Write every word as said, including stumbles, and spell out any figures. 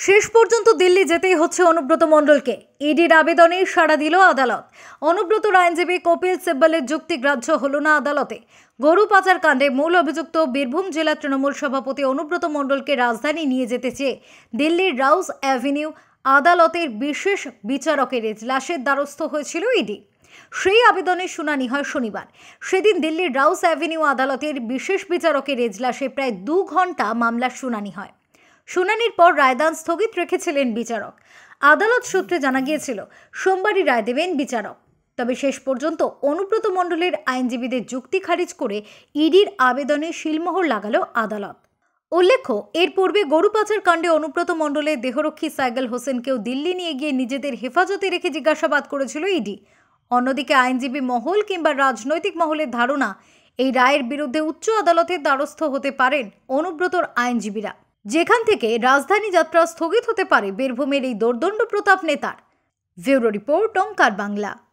শেষ পর্যন্ত দিল্লি যেতেই হচ্ছে অনুব্রত মণ্ডলকে। ইডির আবেদনে সাড়া দিল আদালত। অনুব্রতর আইনজীবী কপিল সিব্বলের যুক্তি গ্রাহ্য হল না আদালতে। গরু পাচার কাণ্ডে মূল অভিযুক্ত বীরভূম জেলা তৃণমূল সভাপতি অনুব্রত মণ্ডলকে রাজধানী নিয়ে যেতে চেয়ে দিল্লির রাউস অ্যাভিনিউ আদালতের বিশেষ বিচারকের এজলাসের দ্বারস্থ হয়েছিল ইডি। সেই আবেদনের শুনানি হয় শনিবার। সেদিন দিল্লির রাউস অ্যাভিনিউ আদালতের বিশেষ বিচারকের এজলাসে প্রায় দু ঘন্টা মামলার শুনানি হয়। শুনানির পর রায়দান স্থগিত রেখেছিলেন বিচারক। আদালত সূত্রে জানা গিয়েছিল সোমবারই রায় দেবেন বিচারক। তবে শেষ পর্যন্ত অনুব্রত মণ্ডলের আইনজীবীদের যুক্তি খারিজ করে ইডির আবেদনে শিলমোহর লাগালো আদালত। উল্লেখ্য, এর পূর্বে গরু পাচার কাণ্ডে অনুব্রত মণ্ডলের দেহরক্ষী সাইগল হোসেনকেও দিল্লি নিয়ে গিয়ে নিজেদের হেফাজতে রেখে জিজ্ঞাসাবাদ করেছিল ইডি। অন্যদিকে আইনজীবী মহল কিংবা রাজনৈতিক মহলের ধারণা, এই রায়ের বিরুদ্ধে উচ্চ আদালতের দ্বারস্থ হতে পারেন অনুব্রতর আইনজীবীরা, যেখান থেকে রাজধানী যাত্রা স্থগিত হতে পারে বীরভূমের এই দোর্দণ্ড প্রতাপ নেতার। Bureau report, Onkar Bangla.